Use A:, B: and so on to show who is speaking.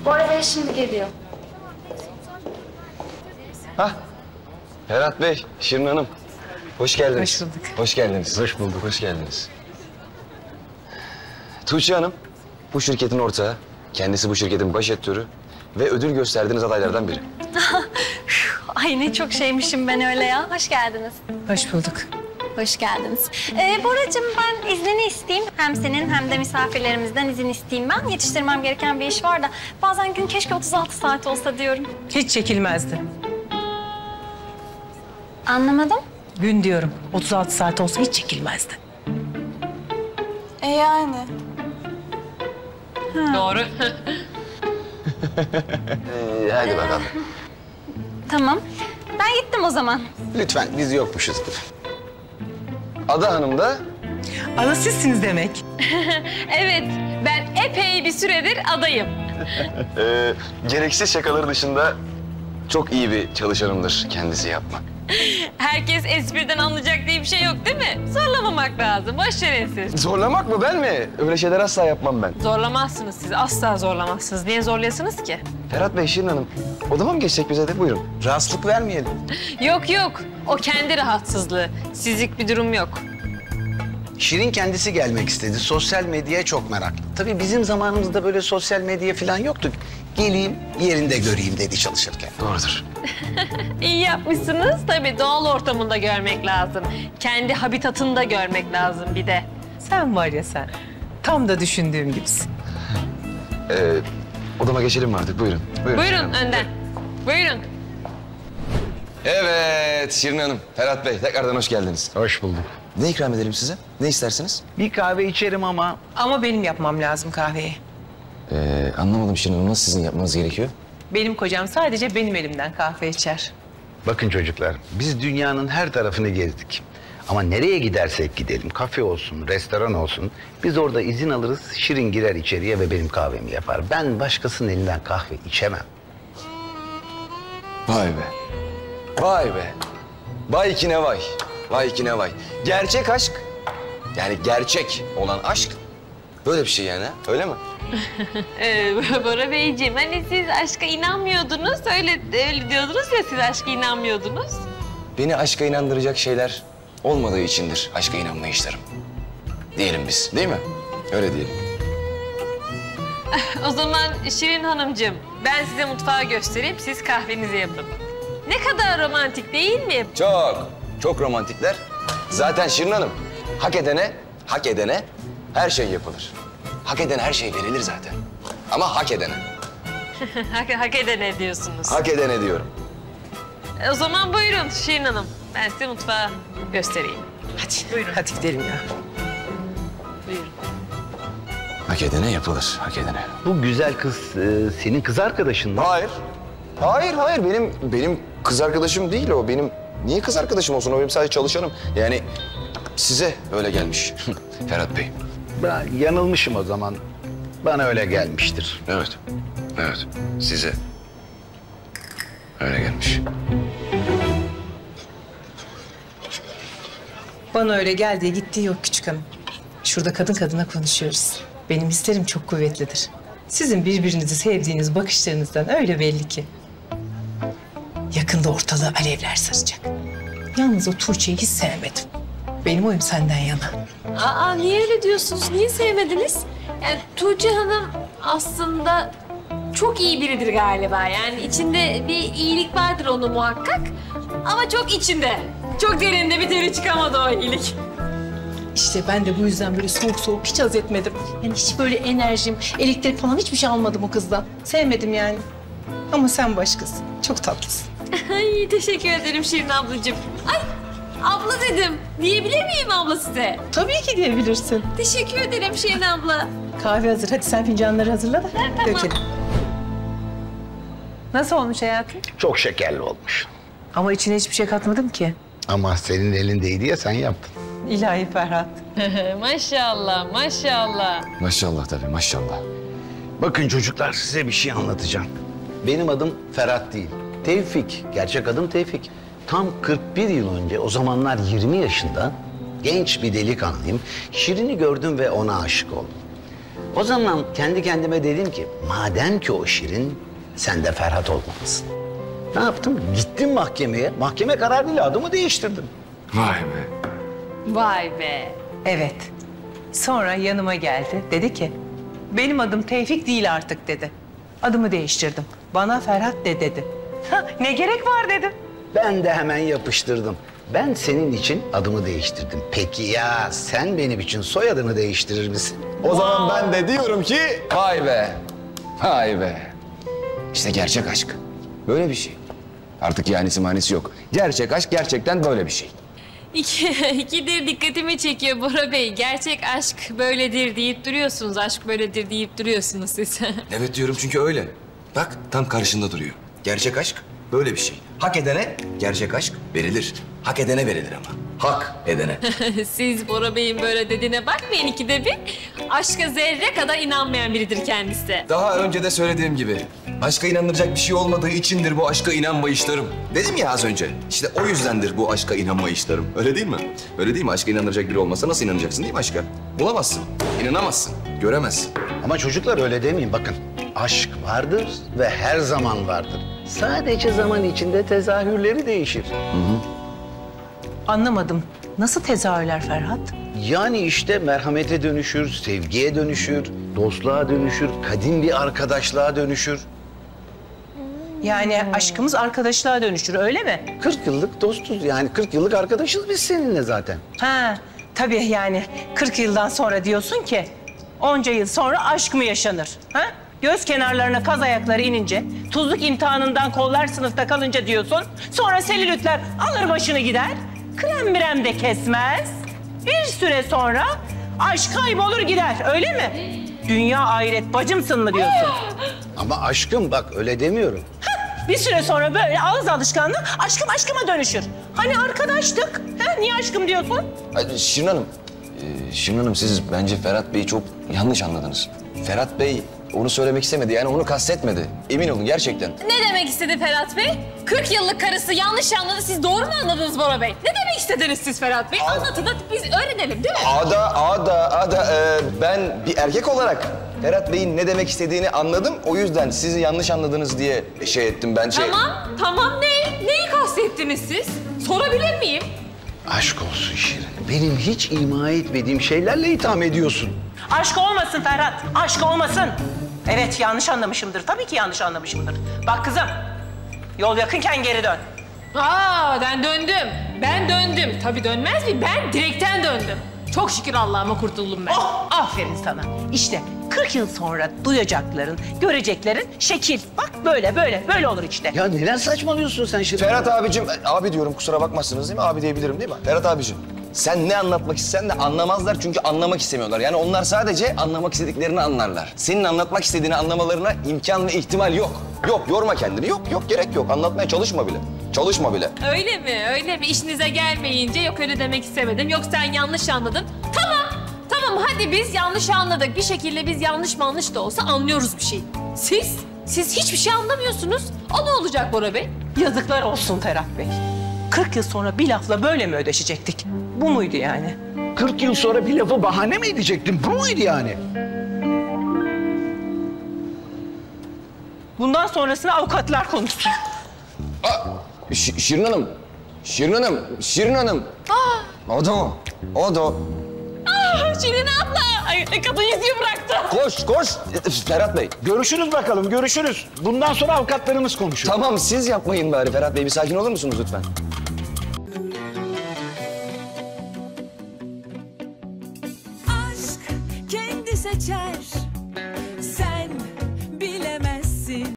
A: Bora Bey şimdi geliyor.
B: Hah. Ferhat Bey, Şirin Hanım. Hoş geldiniz.
C: Hoş bulduk.
B: Hoş geldiniz.
D: Hoş bulduk.
B: Hoş geldiniz. Tuğçe Hanım, bu şirketin ortağı. Kendisi bu şirketin baş editörü ve ödül gösterdiğiniz adaylardan biri.
A: Ay ne çok şeymişim ben öyle ya. Hoş geldiniz.
C: Hoş bulduk.
A: Hoş geldiniz. Boracığım ben iznini isteyeyim. Hem senin hem de misafirlerimizden izin isteyeyim ben. Yetiştirmem gereken bir iş var da bazen gün keşke 36 saat olsa diyorum.
C: Hiç çekilmezdi.
A: Anlamadım.
C: Gün diyorum. 36 saat olsa hiç çekilmezdi.
A: Yani.
E: Doğru.
B: Hadi bakalım.
A: Tamam. Ben gittim o zaman.
B: Lütfen, biz yokmuşuzdur. Ada Hanım da
C: Ana sizsiniz demek.
E: Evet, ben epey bir süredir adayım.
B: gereksiz şakaları dışında çok iyi bir çalışanımdır kendisi yapmak.
E: Herkes espriden anlayacak diye bir şey yok değil mi? Zorlamamak lazım, boş verin siz.
B: Zorlamak mı ben mi? Öyle şeyler asla yapmam ben.
E: Zorlamazsınız siz, asla zorlamazsınız. Niye zorlayasınız ki?
B: Ferhat Bey, Şirin Hanım, odama mı geçsek bize de buyurun. Rahatsızlık vermeyelim.
E: Yok yok, o kendi rahatsızlığı. Sizlik bir durum yok.
D: Şirin kendisi gelmek istedi. Sosyal medyaya çok meraklı. Tabii bizim zamanımızda böyle sosyal medya falan yoktu. Geleyim, yerinde göreyim dedi çalışırken.
B: Doğrudur.
E: İyi yapmışsınız. Tabii doğal ortamında görmek lazım. Kendi habitatında görmek lazım bir de.
C: Sen var ya sen. Tam da düşündüğüm gibisin.
B: Odama geçelim mi artık? Buyurun. Şirin
E: Buyurun
B: Hanım.
E: önden. Buyurun.
B: Evet, Şirin Hanım, Ferhat Bey, tekrardan hoş geldiniz.
D: Hoş bulduk.
B: Ne ikram edelim size? Ne istersiniz?
D: Bir kahve içerim ama
C: Ama benim yapmam lazım kahveyi.
B: Anlamadım Şirin Hanım, nasıl sizin yapmanız gerekiyor?
C: Benim kocam sadece benim elimden kahve içer.
D: bakın çocuklar, biz dünyanın her tarafını gezdik. Ama nereye gidersek gidelim, kafe olsun, restoran olsun, biz orada izin alırız, Şirin girer içeriye ve benim kahvemi yapar. Ben başkasının elinden kahve içemem.
B: Vay be. Vay be. Vay ki ne vay. Vay ki ne vay. Gerçek aşk, yani gerçek olan aşk böyle bir şey yani, ha? Öyle mi?
E: Bora Beyciğim, hani siz aşka inanmıyordunuz, öyle diyordunuz ya, siz aşka inanmıyordunuz.
B: Beni aşka inandıracak şeyler olmadığı içindir aşka inanmayışlarım. Diyelim biz, değil mi? Öyle diyelim.
E: O zaman Şirin Hanımcığım, ben size mutfağı göstereyim, siz kahvenizi yapın. Ne kadar romantik değil mi?
B: Çok, çok romantikler. Zaten Şirin Hanım, hak edene her şey yapılır. Hak edene her şey verilir zaten. Ama hak edene.
E: Hak edene diyorsunuz.
B: Hak edene diyorum.
E: O zaman buyurun Şirin Hanım, ben size mutfağı göstereyim.
C: Hadi buyurun. Hadi gidelim ya.
E: Buyurun.
B: Hak edene yapılır, hak edene.
D: Bu güzel kız senin kız arkadaşın mı?
B: Hayır. Hayır. Benim kız arkadaşım değil o. Niye kız arkadaşım olsun? O benim sadece çalışanım. Yani size öyle gelmiş Ferhat Bey.
D: Ben yanılmışım o zaman. Bana öyle gelmiştir.
B: Evet. Size öyle gelmiş.
C: Bana öyle geldiği gittiği yok küçük hanım. Şurada kadın kadına konuşuyoruz. Benim hislerim çok kuvvetlidir. Sizin birbirinizi sevdiğiniz bakışlarınızdan öyle belli ki. Yakında ortalığı alevler saracak. Yalnız o Tuğçe'yi hiç sevmedim. Benim oyum senden yana.
E: Aa, niye öyle diyorsunuz? Niye sevmediniz? Yani Tuğçe Hanım aslında çok iyi biridir galiba. Yani içinde bir iyilik vardır onun muhakkak. Ama çok içinde. Çok derinde bir teri çıkamadı o iyilik.
C: İşte ben de bu yüzden böyle soğuk hiç haz etmedim. Yani hiç böyle enerjim, elektrik falan hiçbir şey almadım o kızdan. Sevmedim yani. Ama sen başkasın. Çok tatlısın.
E: Ay, teşekkür ederim Şirin ablacığım. Ay, abla dedim. Diyebilir miyim abla size?
C: Tabii ki diyebilirsin.
E: Teşekkür ederim Şirin abla.
C: Kahve hazır. Hadi sen fincanları hazırla da dökelim. Nasıl olmuş hayatım?
D: Çok şekerli olmuş.
C: Ama içine hiçbir şey katmadım ki.
D: Ama senin elindeydi ya, sen yaptın.
C: İlahi Ferhat.
E: Maşallah, maşallah.
B: Maşallah tabii, maşallah.
D: Bakın çocuklar, size bir şey anlatacağım. Benim adım Ferhat değil, Tevfik. Gerçek adım Tevfik. Tam 41 yıl önce, o zamanlar 20 yaşında, genç bir delikanlıyım. Şirin'i gördüm ve ona aşık oldum. O zaman kendi kendime dedim ki madem ki o Şirin, sen de Ferhat olmalısın. Ne yaptım? Gittim mahkemeye. Mahkeme kararıyla adımı değiştirdim.
B: Vay be.
E: Vay be.
C: Evet. Sonra yanıma geldi. Dedi ki benim adım Tevfik değil artık dedi. Adımı değiştirdim. Bana Ferhat de dedi. Ha, ne gerek var dedim.
D: Ben de hemen yapıştırdım. Ben senin için adımı değiştirdim. Peki ya sen benim için soyadını değiştirir misin?
B: O zaman ben de diyorum ki vay be. Vay be. İşte gerçek aşk. Böyle bir şey. Artık yanisi manisi yok. Gerçek aşk gerçekten böyle bir şey.
E: İkidir dikkatimi çekiyor Bora Bey. Gerçek aşk böyledir deyip duruyorsunuz. Aşk böyledir deyip duruyorsunuz siz.
B: Evet diyorum çünkü öyle. Bak tam karşında duruyor. Gerçek aşk böyle bir şey. Hak edene gerçek aşk verilir. Hak edene verilir ama. Hak edene.
E: Siz Bora Bey'in böyle dediğine bakmayın ikide bir. Aşka zerre kadar inanmayan biridir kendisi.
B: Daha önce de söylediğim gibi aşka inanılacak bir şey olmadığı içindir bu aşka inanmayışlarım. Dedim ya az önce. İşte o yüzdendir bu aşka inanmayışlarım. Öyle değil mi? Öyle değil mi? Aşka inanılacak biri olmasa nasıl inanacaksın değil mi aşka? Bulamazsın, inanamazsın, göremezsin.
D: Ama çocuklar öyle demeyin bakın. Aşk vardır ve her zaman vardır. Sadece zaman içinde tezahürleri değişir.
C: Anlamadım. Nasıl tezahürler Ferhat?
D: Yani işte merhamete dönüşür, sevgiye dönüşür, dostluğa dönüşür, kadim bir arkadaşlığa dönüşür.
C: Yani aşkımız arkadaşlığa dönüşür öyle mi?
D: 40 yıllık dostuz yani 40 yıllık arkadaşız biz seninle zaten.
C: Ha, tabii yani 40 yıldan sonra diyorsun ki onca yıl sonra aşk mı yaşanır? Ha? Göz kenarlarına kaz ayakları inince, tuzluk imtihanından kollar sınıfta kalınca diyorsun. Sonra selülitler alır başını gider, krem birem de kesmez. Bir süre sonra aşk kaybolur gider öyle mi? Dünya ahiret bacımsın mı diyorsun?
D: Ama aşkım bak öyle demiyorum.
C: Bir süre sonra böyle ağız alışkanlığı aşkım aşkıma dönüşür. Hani arkadaştık, ha? Niye aşkım diyorsun?
B: Ay, Şirin Hanım siz bence Ferhat Bey'i çok yanlış anladınız. Ferhat Bey onu söylemek istemedi yani onu kastetmedi. Emin olun gerçekten.
E: Ne demek istedi Ferhat Bey? 40 yıllık karısı yanlış anladı. Siz doğru mu anladınız Bora Bey? Ne demek istediniz siz Ferhat Bey? Anlatın da biz öğrenelim değil mi?
B: Ben bir erkek olarak Ferhat Bey'in ne demek istediğini anladım. O yüzden sizi yanlış anladınız diye şey ettim ben şey.
E: Tamam neyi kastettiniz siz? Sorabilir miyim?
D: Aşk olsun Şirin. Benim hiç ima etmediğim şeylerle itham ediyorsun.
C: Aşk olmasın Ferhat, aşk olmasın. Evet yanlış anlamışımdır, tabii ki yanlış anlamışımdır. Bak kızım, yol yakınken geri dön.
E: Ben döndüm. Tabii dönmez mi? Ben direkten döndüm. Çok şükür Allah'ıma kurtuldum ben.
C: Oh, aferin sana. İşte 40 yıl sonra duyacakların, göreceklerin şekil. Bak böyle olur işte.
D: Ya neden saçmalıyorsun sen Şirin?
B: Ferhat abicim, abi diyorum kusura bakmazsınız değil mi? Abi diyebilirim değil mi? Ferhat abicim, sen ne anlatmak istesen de anlamazlar çünkü anlamak istemiyorlar. Yani onlar sadece anlamak istediklerini anlarlar. Senin anlatmak istediğini anlamalarına imkan ve ihtimal yok. Yok, yorma kendini. Yok, gerek yok. Anlatmaya çalışma bile. Çalışma bile.
E: Öyle mi? İşinize gelmeyince yok öyle demek istemedim. Yok sen yanlış anladın. Tamam hadi biz yanlış anladık. Bir şekilde biz yanlış da olsa anlıyoruz bir şey. Siz hiçbir şey anlamıyorsunuz. O ne olacak Bora Bey?
C: Yazıklar olsun Ferhat Bey. 40 yıl sonra bir lafla böyle mi ödeşecektik? Bu muydu yani?
D: 40 yıl sonra bir lafı bahane mi edecektin? Bu muydu yani?
C: Bundan sonrasını avukatlar konuşsun.
B: Şirin Hanım. O da o.
E: Şirin abla. Ay, kadın yüzüğü bıraktı.
B: Koş. Ferhat Bey.
D: Görüşürüz bakalım, görüşürüz. Bundan sonra avukatlarımız konuşur.
B: Tamam siz yapmayın bari Ferhat Bey. Bir sakin olur musunuz lütfen?
F: Aşk kendi seçer